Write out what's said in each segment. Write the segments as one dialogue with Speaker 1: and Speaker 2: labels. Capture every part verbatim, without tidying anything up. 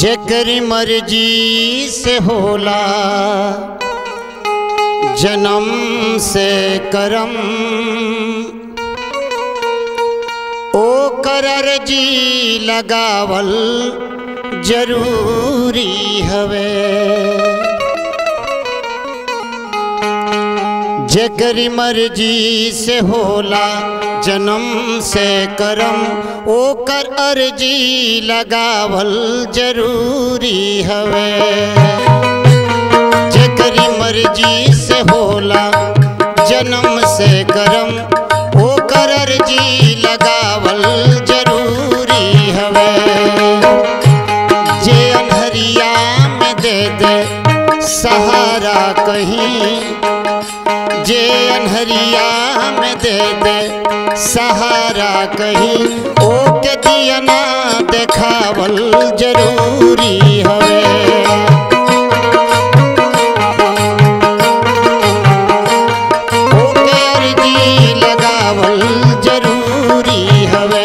Speaker 1: जेकरी मर्जी से होला जन्म से करम, ओ करर जी लगावल जरूरी हवे। जेकरी मर्जी से होला जन्म से करम, ओ कर अर्जी लगावल जरूरी हवे। जेकरी मर्जी से होला जन्म से करम, ओ कर अर्जी लगावल जरूरी हवे। जे अनहरिया में दे दे सहारा कहीं, जे अनहरिया में दे दे सहारा कहीं, ओ के दिया ना देखावल जरूरी हवे। ओ के अर्जी लगावल जरूरी हवे।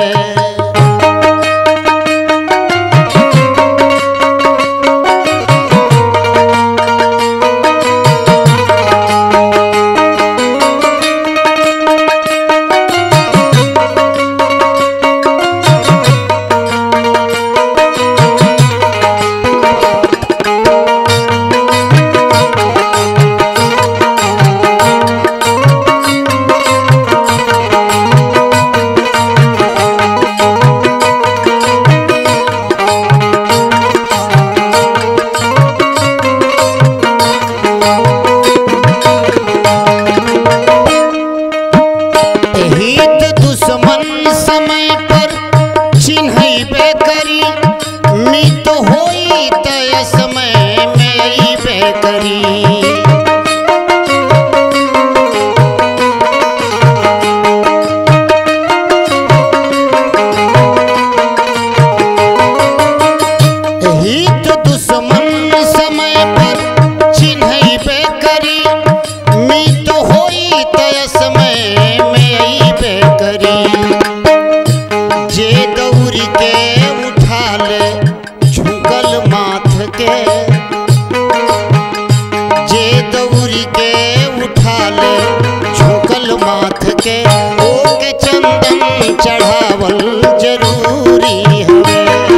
Speaker 1: मित होई तय समय में अइबे करी। हित दुश्मन समय पर चिन्हइबे करी, मित होई तय समय में अइबे करी। जे दौरी के झुकल माथ के, जे दौरी के उठा ले झुकल माथ के, ओ के चंदन चढ़ावल जरूरी हवे।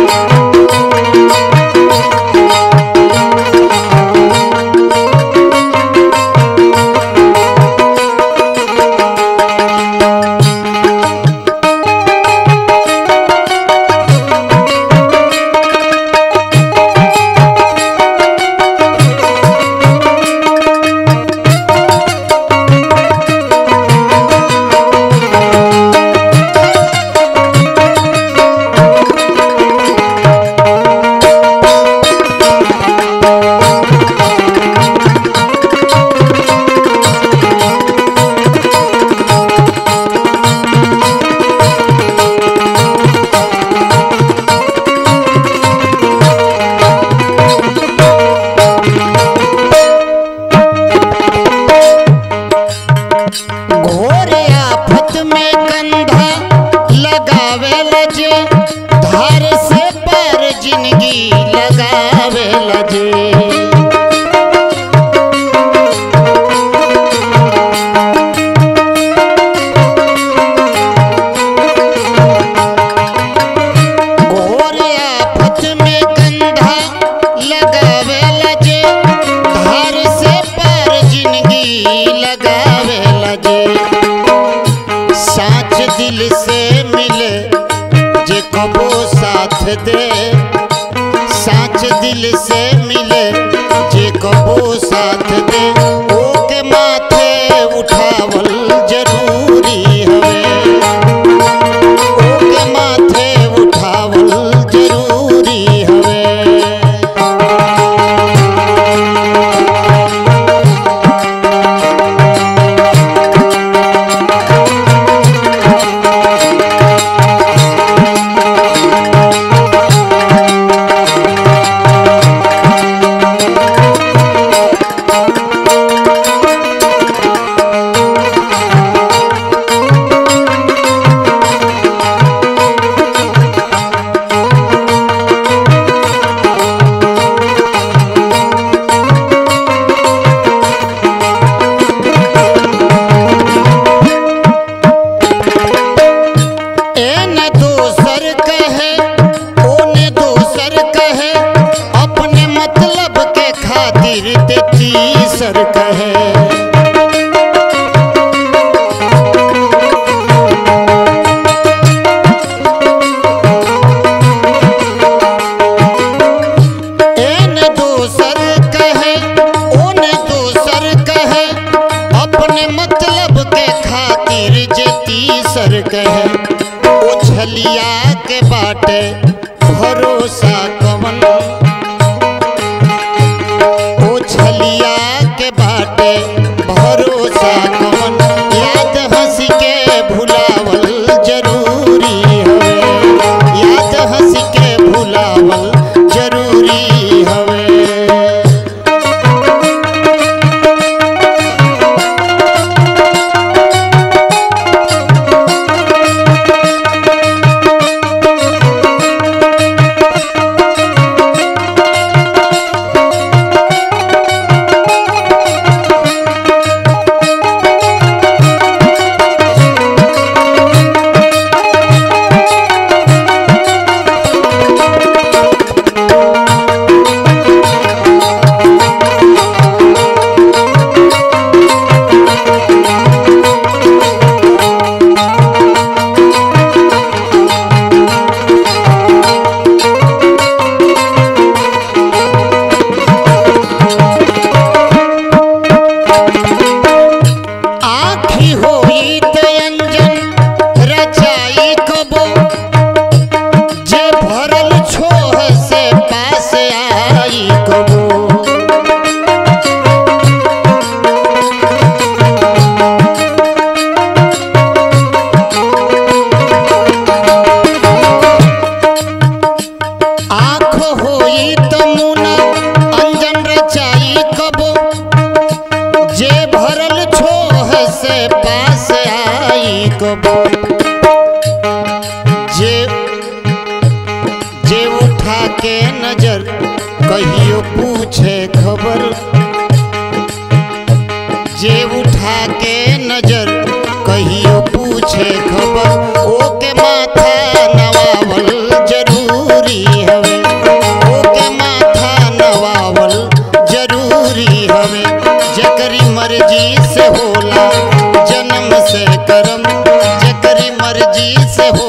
Speaker 1: साच दिल से मिले जे कबो साथ दे, साच दिल से मिले जे कबो साथ दे, ओ के माथे उठावल जरूरी हवे। ओ के माथे उठावल जरूरी हवे। सबके खातिर जे तीसर कहे ओ छलिया के बाटे भरोसा कवन ओ छलिया के बाटे भरोसा कवन याद हंस के भुलावल जरूरी हवे याद हंस के भुलावल जरूरी हवे। जे जे उठा के नजर कहियो पूछे खबर जे उठा के नजर कहियो पूछे खबर ओके माथा नवावल जरूरी हवे ओके माथा नवावल जरूरी हवे जकरी मर्जी से होला जन्म से करम जकरी मर्जी से हो